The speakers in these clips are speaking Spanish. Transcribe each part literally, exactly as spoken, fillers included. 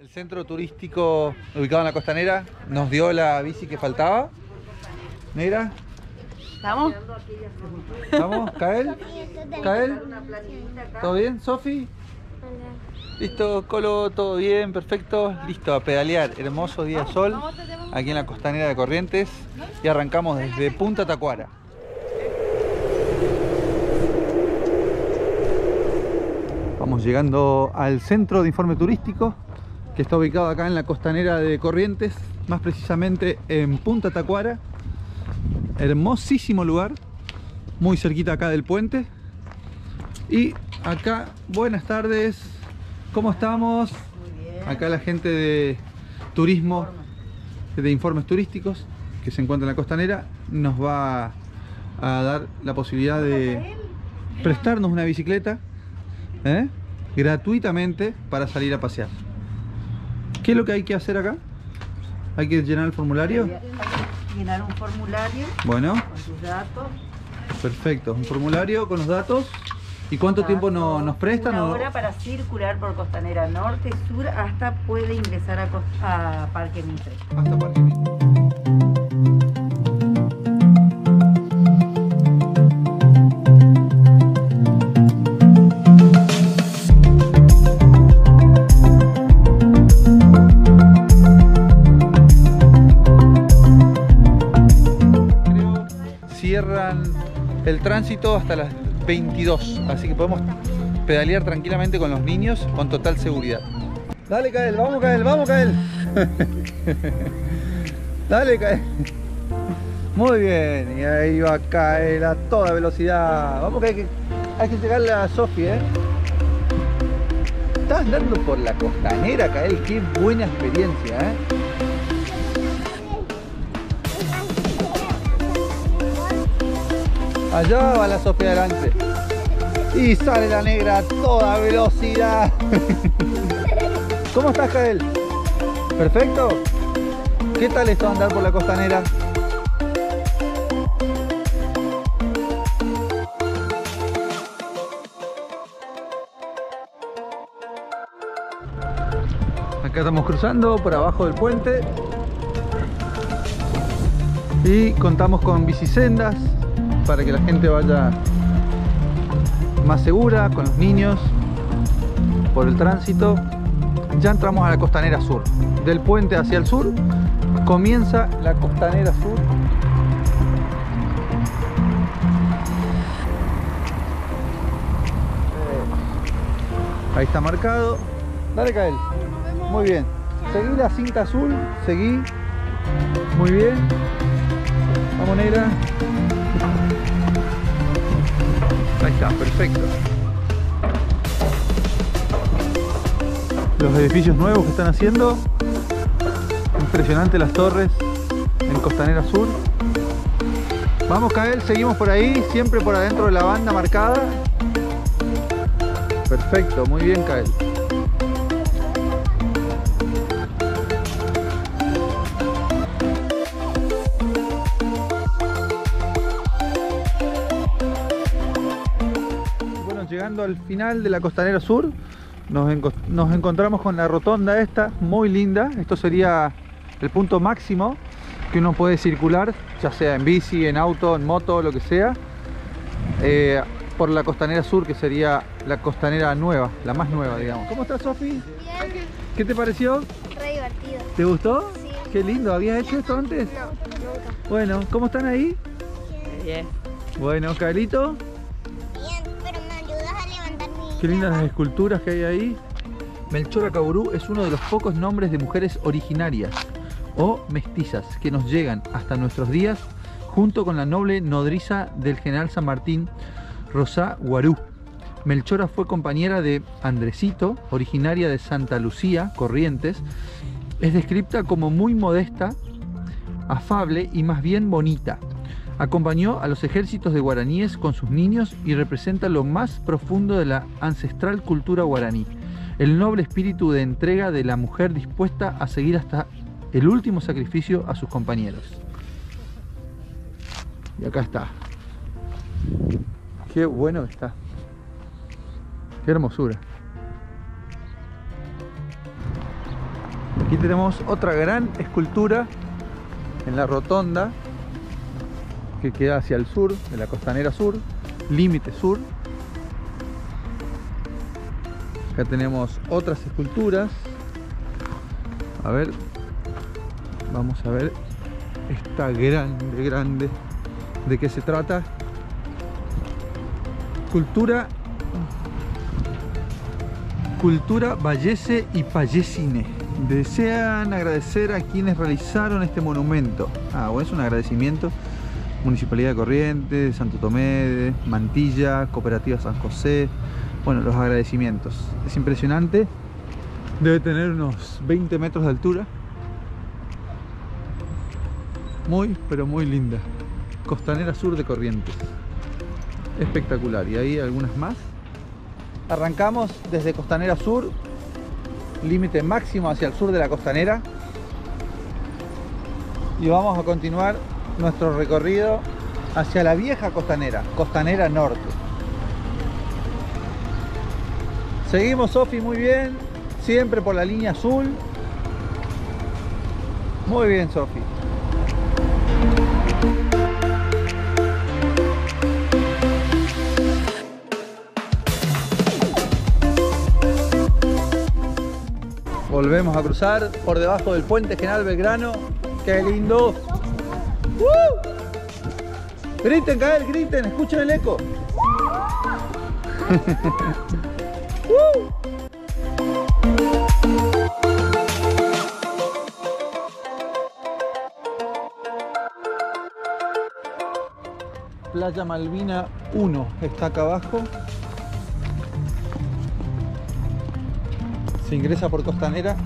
El centro turístico ubicado en la Costanera nos dio la bici que faltaba. Negra. ¿Estamos? ¿Estamos? ¿Cael? ¿Cael? ¿Todo bien? ¿Sofi? Listo, Colo, todo bien, perfecto. Listo, a pedalear. Hermoso día de sol aquí en la Costanera de Corrientes. Y arrancamos desde Punta Tacuara. Vamos llegando al centro de informe turístico, que está ubicado acá en la Costanera de Corrientes, más precisamente en Punta Tacuara. Hermosísimo lugar, muy cerquita acá del puente. Y acá, buenas tardes, ¿cómo estamos? Muy bien. Acá la gente de turismo, de informes turísticos, que se encuentra en la Costanera, nos va a dar la posibilidad de prestarnos una bicicleta, ¿eh? gratuitamente, para salir a pasear. ¿Qué es lo que hay que hacer acá? Hay que llenar el formulario. Llenar un formulario. Bueno. Con tus datos. Perfecto, un formulario con los datos. ¿Y cuánto datos, tiempo no, nos prestan? Una o... hora para circular por Costanera Norte, Sur, hasta puede ingresar a, Cost a Parque Mitre. Hasta Parque Mitre. Cierran el tránsito hasta las veintidós, así que podemos pedalear tranquilamente con los niños con total seguridad. Dale, Cael, vamos, Cael, vamos, Cael. Dale, Cael. Muy bien, y ahí va Cael a toda velocidad. Vamos, que hay que, hay que llegarle a Sofi, ¿eh? Estás andando por la Costanera, Cael, qué buena experiencia, ¿eh? Allá va la Sofía adelante. Y sale la Negra a toda velocidad. ¿Cómo estás, Cael? ¿Perfecto? ¿Qué tal esto de andar por la Costanera? Acá estamos cruzando por abajo del puente. Y contamos con bicisendas para que la gente vaya más segura, con los niños, por el tránsito. Ya entramos a la Costanera Sur. Del puente hacia el sur comienza la Costanera Sur. Ahí está marcado. Dale, Cael. Muy bien. Seguí la cinta azul. Seguí. Muy bien. Vamos, Negra. Ahí está, perfecto. Los edificios nuevos que están haciendo. Impresionante las torres en Costanera Sur. Vamos, Cael, seguimos por ahí, siempre por adentro de la banda marcada. Perfecto, muy bien, Cael. Llegando al final de la Costanera Sur, nos, enco nos encontramos con la rotonda esta, muy linda. Esto sería el punto máximo que uno puede circular, ya sea en bici, en auto, en moto, lo que sea, eh, por la Costanera Sur, que sería la Costanera nueva, la más nueva, digamos. ¿Cómo estás, Sofi? Bien. ¿Qué te pareció? Re divertido. ¿Te gustó? Sí. Qué lindo, ¿habías hecho esto antes? No, nunca. Bueno, ¿cómo están ahí? Bien. Bueno, Caelito. Qué lindas las esculturas que hay ahí. Melchora Caburú es uno de los pocos nombres de mujeres originarias o mestizas que nos llegan hasta nuestros días, junto con la noble nodriza del general San Martín, Rosá Guarú. Melchora fue compañera de Andresito, originaria de Santa Lucía, Corrientes. Es descrita como muy modesta, afable y más bien bonita. Acompañó a los ejércitos de guaraníes con sus niños y representa lo más profundo de la ancestral cultura guaraní, el noble espíritu de entrega de la mujer dispuesta a seguir hasta el último sacrificio a sus compañeros. Y acá está. Qué bueno está. Qué hermosura. Aquí tenemos otra gran escultura en la rotonda que queda hacia el sur, de la costanera sur, límite sur. Acá tenemos otras esculturas. A ver, vamos a ver esta grande, grande, ¿de qué se trata? Cultura Cultura Vallese y Pallecine. Desean agradecer a quienes realizaron este monumento. Ah, bueno, es un agradecimiento. Municipalidad de Corrientes, Santo Tomé, Mantilla, Cooperativa San José. Bueno, los agradecimientos. Es impresionante. Debe tener unos veinte metros de altura. Muy, pero muy linda. Costanera Sur de Corrientes. Espectacular. Y ahí algunas más. Arrancamos desde Costanera Sur, límite máximo hacia el sur de la costanera, y vamos a continuar nuestro recorrido hacia la vieja costanera, Costanera Norte. Seguimos, Sofi, muy bien, siempre por la línea azul. Muy bien, Sofi. Volvemos a cruzar por debajo del puente General Belgrano. ¡Qué lindo! ¡Uh! Griten, Gael, griten, escuchen el eco. ¡Uh! Playa Malvina uno está acá abajo. Se ingresa por Costanera.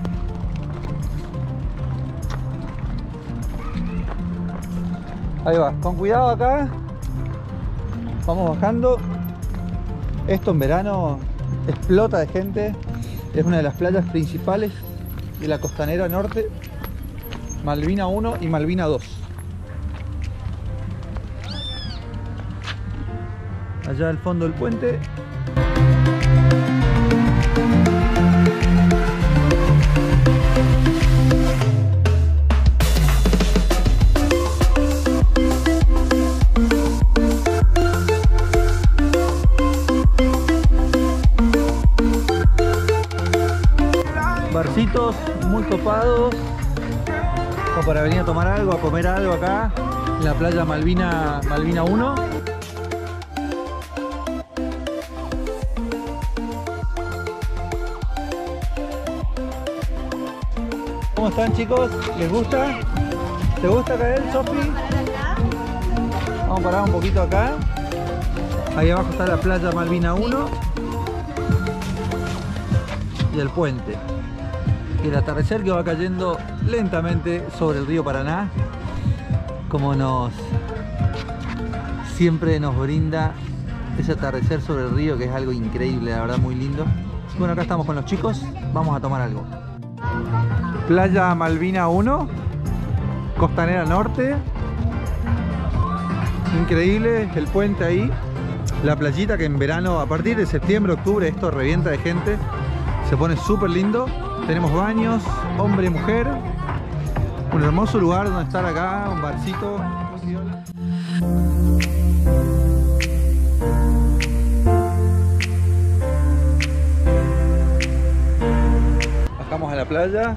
Ahí va, con cuidado acá. Vamos bajando. Esto en verano explota de gente. Es una de las playas principales de la Costanera Norte. Malvina uno y Malvina dos. Allá al fondo del puente. Barcitos muy copados, como para venir a tomar algo, a comer algo acá en la playa Malvina, Malvina uno. ¿Cómo están, chicos? ¿Les gusta? ¿Te gusta caer, Sofi? Vamos a parar un poquito acá. Ahí abajo está la playa Malvina uno y el puente. Y el atardecer que va cayendo lentamente sobre el río Paraná, como nos siempre nos brinda ese atardecer sobre el río, que es algo increíble, la verdad, muy lindo. Bueno, acá estamos con los chicos, vamos a tomar algo. Playa Malvina uno, Costanera Norte. Increíble el puente ahí, la playita que en verano, a partir de septiembre, octubre, esto revienta de gente, se pone súper lindo. Tenemos baños, hombre y mujer. Un hermoso lugar donde estar acá, un barcito. Bajamos a la playa.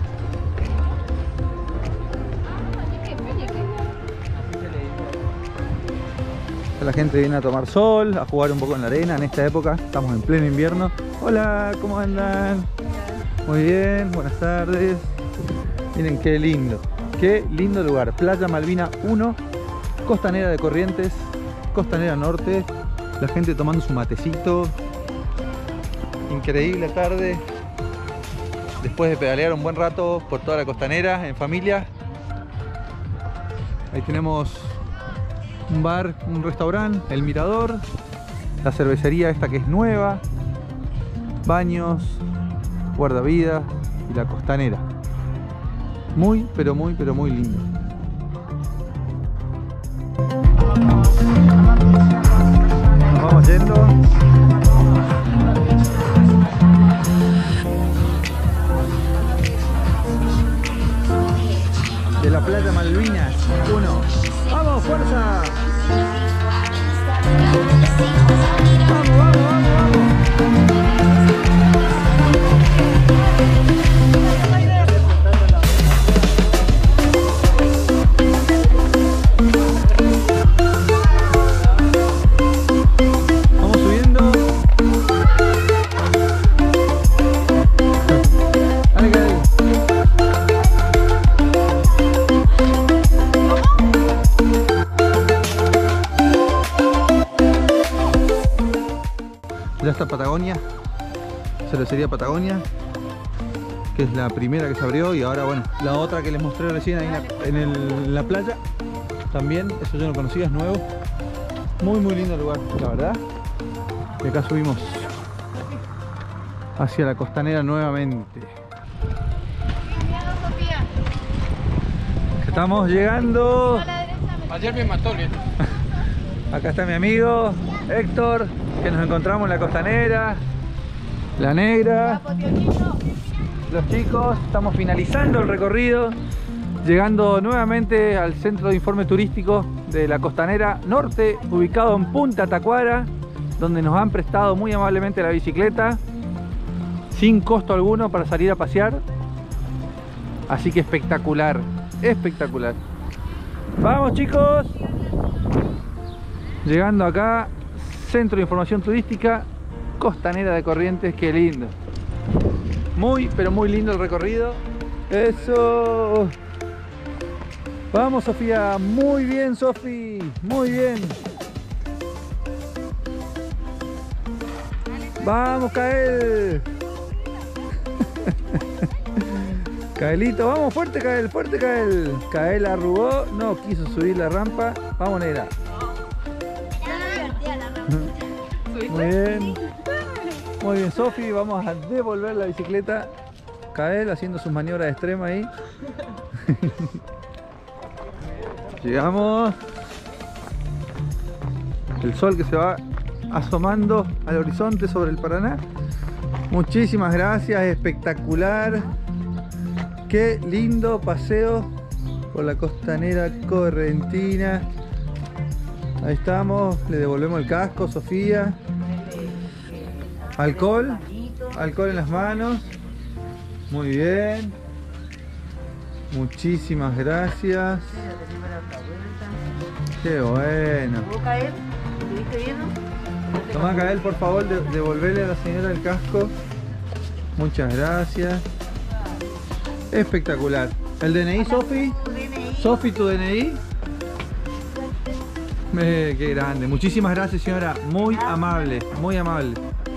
La gente viene a tomar sol, a jugar un poco en la arena en esta época. Estamos en pleno invierno. Hola, ¿cómo andan? Muy bien, buenas tardes. Miren qué lindo, qué lindo lugar. Playa Malvina uno, Costanera de Corrientes, Costanera Norte. La gente tomando su matecito. Increíble tarde. Después de pedalear un buen rato por toda la costanera en familia. Ahí tenemos un bar, un restaurante, el Mirador. La cervecería esta que es nueva. Baños, guardavidas y la costanera. Muy, pero muy, pero muy lindo. Nos vamos yendo. playa Malvinas. Uno. ¡Vamos, fuerza! ¡Vamos, vamos, vamos, vamos! Vamos subiendo. Dale, Gael. Ya está Patagonia, cervecería Patagonia, que es la primera que se abrió, y ahora bueno, la otra que les mostré recién ahí en la, en el, en la playa, también, eso yo no conocía, es nuevo. Muy muy lindo lugar, la verdad. Y acá subimos hacia la costanera nuevamente. Estamos llegando. Ayer me mató, ¿eh? Acá está mi amigo Héctor, que nos encontramos en la costanera, la negra, los chicos. Estamos finalizando el recorrido, llegando nuevamente al centro de informe turístico de la costanera norte, ubicado en Punta Tacuara, donde nos han prestado muy amablemente la bicicleta sin costo alguno para salir a pasear. Así que espectacular, espectacular. Vamos, chicos. Llegando acá, Centro de Información Turística, Costanera de Corrientes. Qué lindo. Muy, pero muy lindo el recorrido. Eso. Vamos, Sofía. Muy bien, Sofi. Muy bien. Vamos, Kael. Kaelito, vamos, fuerte, Kael, fuerte, Kael. Kael arrugó, no quiso subir la rampa. Vamos, negra. Muy bien. Muy bien, Sofi. Vamos a devolver la bicicleta. Kael haciendo sus maniobras extremas ahí. Llegamos. El sol que se va asomando al horizonte sobre el Paraná. Muchísimas gracias, espectacular. Qué lindo paseo por la costanera correntina. Ahí estamos, le devolvemos el casco, Sofía. Alcohol, alcohol en las manos. Muy bien. Muchísimas gracias. Qué bueno. Toma, Kael, por favor, de, devolverle a la señora el casco. Muchas gracias. Espectacular. ¿El D N I, Sofi? Sofi, ¿tu D N I? Eh, qué grande. Muchísimas gracias, señora. Muy amable, muy amable.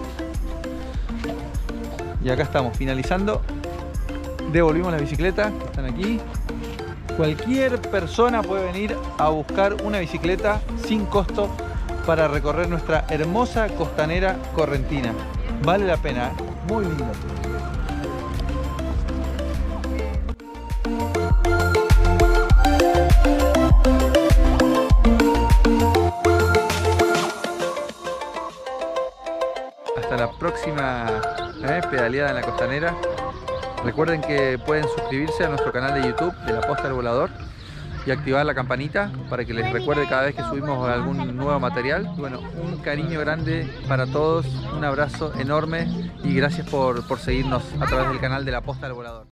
Y acá estamos, finalizando. Devolvimos la bicicleta, que están aquí. Cualquier persona puede venir a buscar una bicicleta sin costo para recorrer nuestra hermosa costanera correntina. Vale la pena, ¿eh? Muy lindo. Hasta la próxima eh, pedaleada en la costanera. Recuerden que pueden suscribirse a nuestro canal de YouTube de La Posta del Volador y activar la campanita para que les recuerde cada vez que subimos algún nuevo material. Y bueno, un cariño grande para todos, un abrazo enorme y gracias por, por seguirnos a través del canal de La Posta del Volador.